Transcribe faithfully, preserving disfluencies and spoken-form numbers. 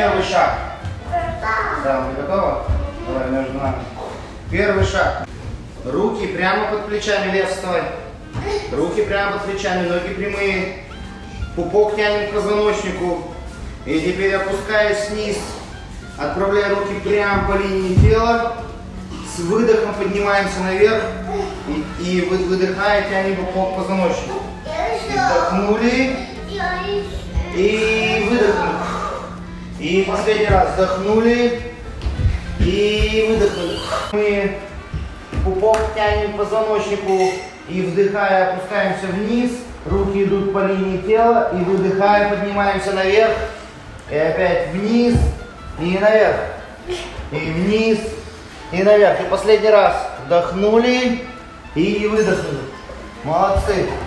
Первый шаг. Да, вы готовы? Давай между нами. Первый шаг. Руки прямо под плечами, лев вставай. Руки прямо под плечами, ноги прямые. Пупок тянем к позвоночнику. И теперь, опускаясь вниз, отправляя руки прямо по линии тела. С выдохом поднимаемся наверх. И, и выдыхая, тянем пупок к позвоночнику. Вдохнули. И выдохнули. И последний раз вдохнули. И выдохнули. Мы пупок тянем к позвоночнику. И вдыхая, опускаемся вниз. Руки идут по линии тела. И выдыхая, поднимаемся наверх. И опять вниз. И наверх. И вниз. И наверх. И последний раз. Вдохнули. И выдохнули. Молодцы.